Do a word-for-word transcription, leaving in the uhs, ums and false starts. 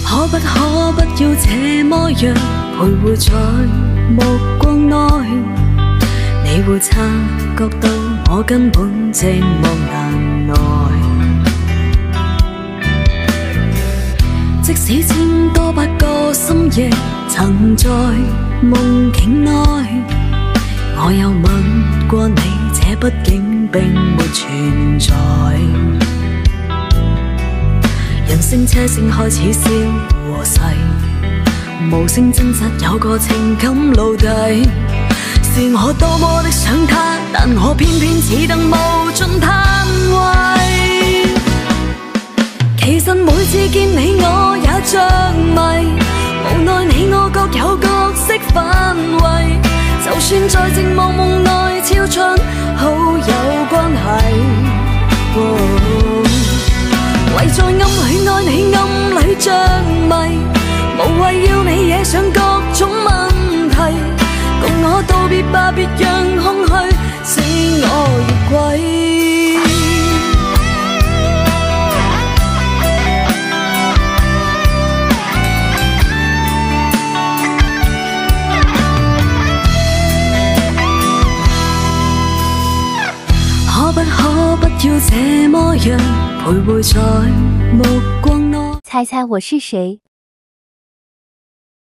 可不可不要這麼樣徘徊在目光內？你會察覺到我根本寂寞難耐。即使千多百個深夜曾在夢境內，我有吻過你，這畢竟並沒存在。人聲車聲開始消和逝，無聲掙扎有個情感奴隸。是我多麼的想他，但我偏偏似等無盡攤位。其實每次見你我也着迷，無奈你我各有角色範圍。就算在寂寞夢內超出好友關係，哦，為在暗裏愛你暗裏着迷，無謂要你惹上各種問題。共我道別吧，別讓空虛使我越軌。可不可不要這麼樣徘徊在目光內？ 猜猜我是誰？